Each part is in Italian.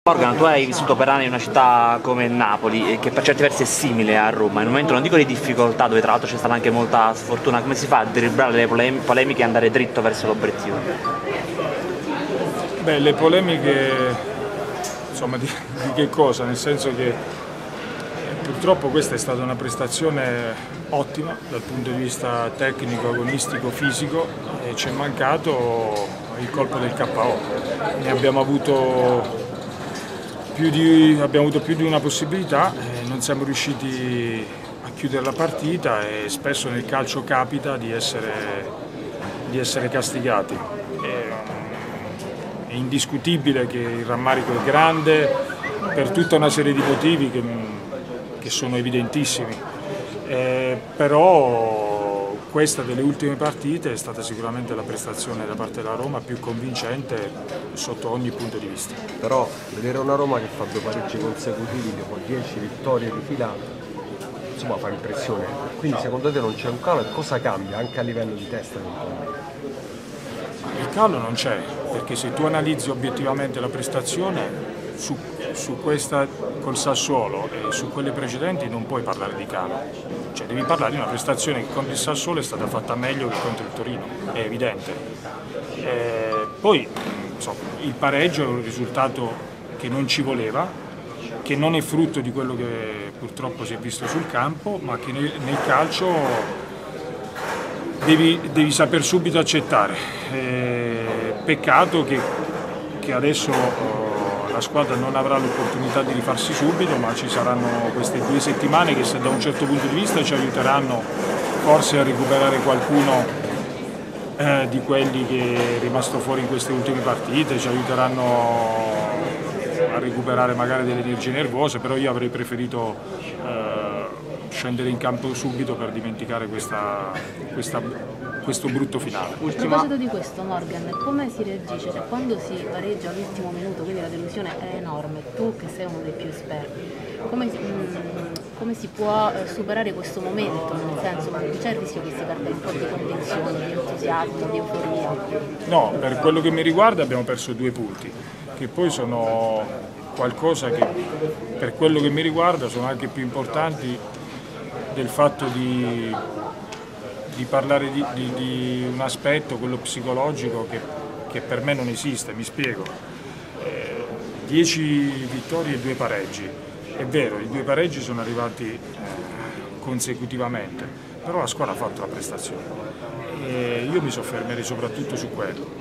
Morgan, tu hai vissuto per anni in una città come Napoli, che per certi versi è simile a Roma, in un momento non dico di difficoltà, dove tra l'altro c'è stata anche molta sfortuna, come si fa a dribblare le polemiche e andare dritto verso l'obiettivo? Beh, le polemiche, insomma, di che cosa? Nel senso che purtroppo questa è stata una prestazione ottima dal punto di vista tecnico, agonistico, fisico e ci è mancato il colpo del KO. Ne abbiamo avuto più di una possibilità, non siamo riusciti a chiudere la partita e spesso nel calcio capita di essere castigati. È indiscutibile che il rammarico è grande per tutta una serie di motivi che sono evidentissimi, però questa delle ultime partite è stata sicuramente la prestazione da parte della Roma più convincente sotto ogni punto di vista. Però vedere una Roma che fa 2 pareggi consecutivi dopo 10 vittorie di fila, insomma, fa impressione. Quindi secondo te non c'è un calo e cosa cambia anche a livello di testa? Il calo non c'è, perché se tu analizzi obiettivamente la prestazione su questa col Sassuolo e su quelle precedenti non puoi parlare di calo, cioè devi parlare di una prestazione che contro il Sassuolo è stata fatta meglio che contro il Torino, è evidente. Poi insomma, il pareggio è un risultato che non ci voleva, che non è frutto di quello che purtroppo si è visto sul campo, ma che nel calcio devi saper subito accettare. Peccato che adesso la squadra non avrà l'opportunità di rifarsi subito, ma ci saranno queste 2 settimane che, se da un certo punto di vista, ci aiuteranno forse a recuperare qualcuno di quelli che è rimasto fuori in queste ultime partite, ci aiuteranno a recuperare magari delle energie nervose, però io avrei preferito scendere in campo subito per dimenticare questo brutto finale. A proposito di questo, Morgan, come si reagisce? Cioè, quando si pareggia all'ultimo minuto, quindi la delusione è enorme, tu che sei uno dei più esperti, come si può superare questo momento? Nel senso, c'è il rischio che si perda un po' di convinzione, di entusiasmo, di euforia? No, per quello che mi riguarda abbiamo perso 2 punti, che poi sono qualcosa che per quello che mi riguarda sono anche più importanti del fatto di parlare di un aspetto, quello psicologico, che per me non esiste, mi spiego. 10 vittorie e 2 pareggi, è vero, i 2 pareggi sono arrivati consecutivamente, però la squadra ha fatto la prestazione e io mi soffermerei soprattutto su quello.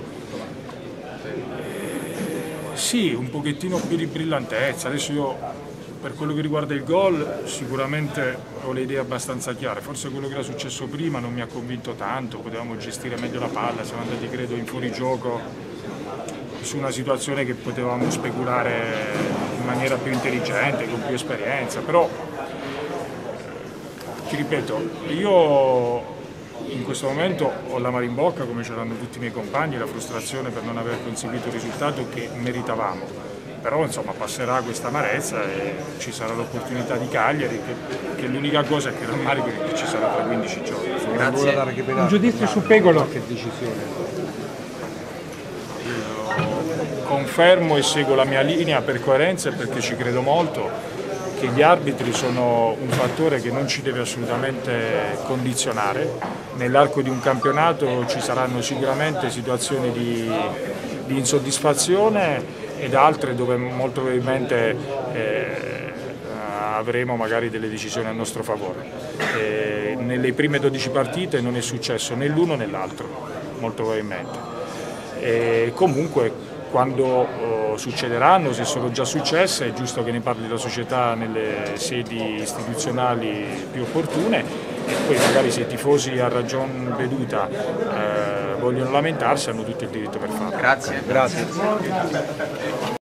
Sì, un pochettino più di brillantezza, adesso io per quello che riguarda il gol sicuramente ho le idee abbastanza chiare, forse quello che era successo prima non mi ha convinto tanto, potevamo gestire meglio la palla, siamo andati credo in fuorigioco su una situazione che potevamo speculare in maniera più intelligente, con più esperienza, però ti ripeto, io in questo momento ho l'amaro in bocca come ce l'hanno tutti i miei compagni, la frustrazione per non aver conseguito il risultato che meritavamo. Però insomma passerà questa amarezza e ci sarà l'opportunità di Cagliari, che l'unica cosa è che rammarico che ci sarà tra 15 giorni. Grazie. Un giudizio su Pegolo. Che decisione? Confermo e seguo la mia linea per coerenza e perché ci credo molto, che gli arbitri sono un fattore che non ci deve assolutamente condizionare. Nell'arco di un campionato ci saranno sicuramente situazioni di insoddisfazione ed altre dove molto probabilmente avremo magari delle decisioni a nostro favore. Nelle prime 12 partite non è successo né l'uno né l'altro, molto probabilmente. Comunque quando succederanno, se sono già successe, è giusto che ne parli la società nelle sedi istituzionali più opportune e poi magari se i tifosi a ragion veduta vogliono lamentarsi hanno tutto il diritto per farlo. Grazie. Grazie.